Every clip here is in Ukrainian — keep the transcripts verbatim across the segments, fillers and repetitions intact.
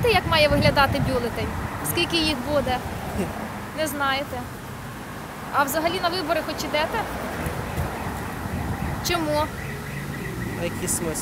знаєте, як має виглядати бюлетень? Скільки їх буде? Не знаєте. А взагалі на вибори хоч ідете? Чому? А який смисл?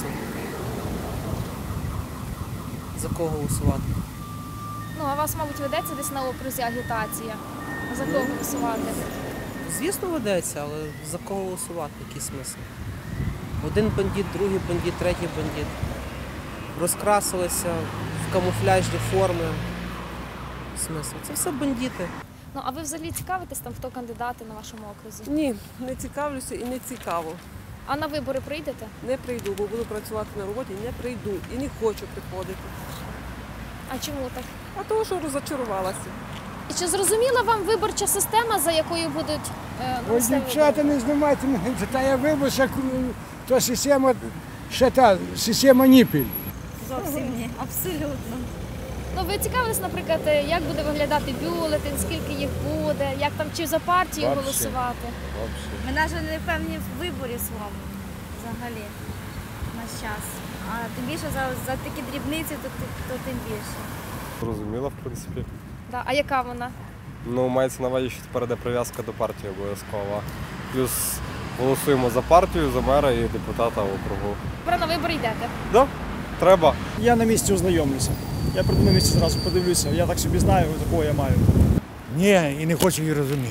За кого голосувати? Ну, а у вас, мабуть, ведеться десь на окрузі агітація. За кого голосувати? Звісно, ведеться, але за кого голосувати? Який смисл? Один бандит, другий бандит, третій бандит. Розкрасилися в камуфляжні форми. Смисл? Це все бандити. Ну, а ви взагалі цікавитесь там, хто кандидати на вашому окрузі? Ні, не цікавлюся і не цікаво. А на вибори прийдете? Не прийду, бо буду працювати на роботі, не прийду і не хочу приходити. А чому так? А того, що розочарувалася. І чи зрозуміла вам виборча система, за якою будуть е, ну, Ой, все дівчата, вибори? не знімайте мене, це та я виборся, то система, ще та, система ніпіль. Зовсім ні, абсолютно. Ну, ви цікавились, наприклад, як буде виглядати бюлетень, скільки їх буде, як там, чи за партію Вообще. голосувати? Ми навіть не впевнені в виборі своєму взагалі на час. А тим більше за, за такі дрібниці, то, то тим більше. Зрозуміло, в принципі. Да. А яка вона? Ну, мається на увазі, що тепер йде прив'язка до партії обов'язкова. Плюс голосуємо за партію, за мера і депутата округу. Про на вибори йдете? Да, треба. Я на місці ознайомлюся. Я прийду на місці зразу подивлюся. Я так собі знаю, такого я маю. Ні, і не хочу її розуміти.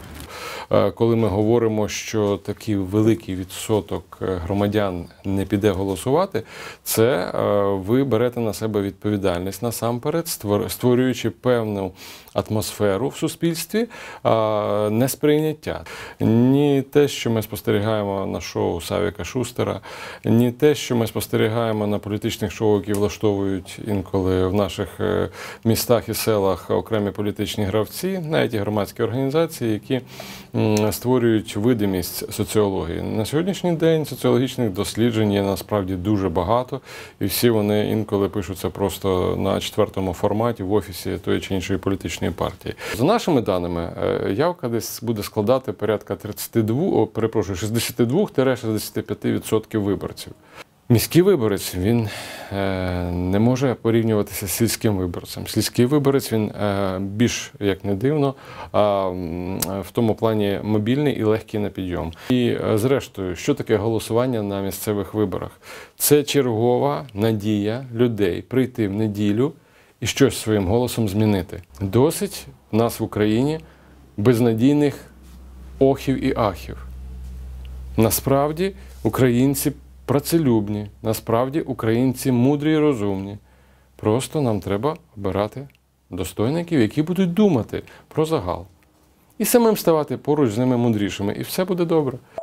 Коли ми говоримо, що такий великий відсоток громадян не піде голосувати, це ви берете на себе відповідальність насамперед, створюючи певну атмосферу в суспільстві несприйняття. Ні те, що ми спостерігаємо на шоу Савіка Шустера, ні те, що ми спостерігаємо на політичних шоу, які влаштовують інколи в наших містах і селах окремі політичні гравці, навіть і громадські організації, які створюють видимість соціології. На сьогоднішній день соціологічних досліджень є насправді дуже багато, і всі вони інколи пишуться просто на четвертому форматі в офісі тої чи іншої політичної партії. За нашими даними, явка десь буде складати порядка тридцять два, перепрошую, шістдесят два - шістдесят п'ять відсотків виборців. Міський виборець, він е, не може порівнюватися з сільським виборцем. Сільський виборець, він е, більш, як не дивно, а, в тому плані мобільний і легкий на підйом. І е, зрештою, що таке голосування на місцевих виборах? Це чергова надія людей прийти в неділю і щось своїм голосом змінити. Досить в нас в Україні безнадійних охів і ахів. Насправді, українці працелюбні, насправді українці мудрі і розумні. Просто нам треба обирати достойників, які будуть думати про загал. І самим ставати поруч з ними мудрішими, і все буде добре.